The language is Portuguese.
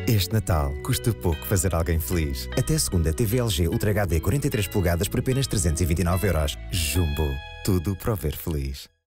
Este Natal custa pouco fazer alguém feliz. Até segunda TV LG Ultra HD 43 polegadas por apenas 329 €. Jumbo. Tudo para o ver feliz.